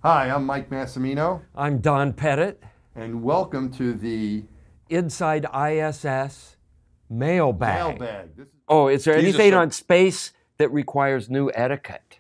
Hi, I'm Mike Massimino, I'm Don Pettit. and welcome to the InsideISS Mailbag. Mailbag. Oh, is there These are anything some- on space that requires new etiquette?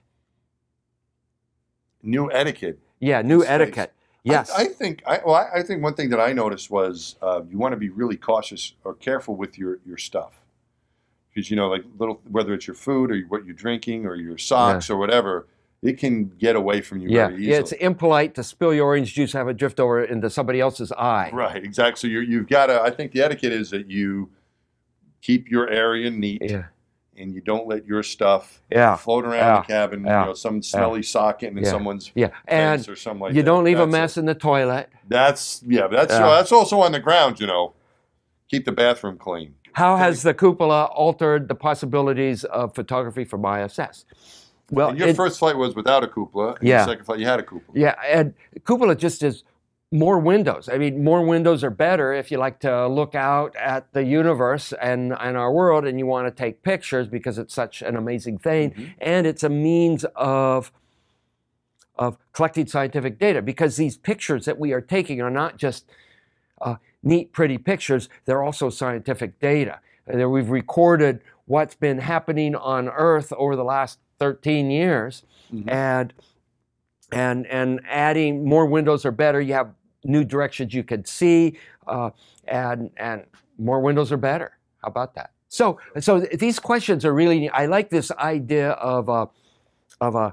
New etiquette. Yeah, new Space. etiquette. Yes. I think one thing that I noticed was you want to be really cautious or careful with your stuff. Because, like whether it's your food or what you're drinking or your socks or whatever, it can get away from you very easily. Yeah, it's impolite to spill your orange juice, have it drift over into somebody else's eye. Right, exactly. So you've got to, I think the etiquette is that you keep your area neat. Yeah. And you don't let your stuff float around the cabin. Some smelly sock getting in someone's face or something like that. You don't leave a mess in the toilet. That's also on the ground. Keep the bathroom clean. How has the cupola altered the possibilities of photography from ISS? Well, and your first flight was without a cupola. And your second flight, you had a cupola. Yeah, and cupola just is more windows. I mean, more windows are better if you like to look out at the universe and our world and you want to take pictures because it's such an amazing thing. Mm-hmm. And it's a means of collecting scientific data, because these pictures that we are taking are not just neat, pretty pictures. They're also scientific data. And we've recorded what's been happening on Earth over the last 13 years. Mm-hmm. And adding more windows are better. You have new directions you can see, and more windows are better. How about that? So these questions are really. I like this idea of a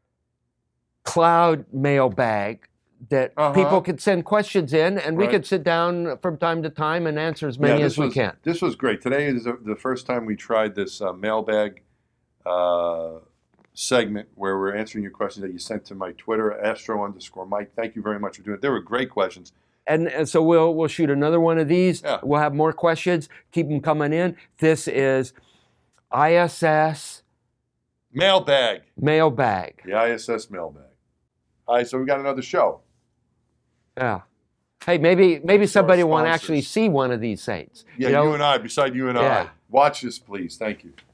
cloud mailbag that people could send questions in, and we could sit down from time to time and answer as many as we can. This was great. Today is the first time we tried this mailbag segment where we're answering your questions that you sent to my Twitter, Astro_Mike. Thank you very much for doing it. They were great questions. And so we'll shoot another one of these. Yeah. We'll have more questions. Keep them coming in. This is ISS Mailbag. Mailbag. The ISS Mailbag. All right, so we got another show. Yeah. Hey, maybe somebody want to actually see one of these things. Yeah, you and I, beside you and I. Watch this, please. Thank you.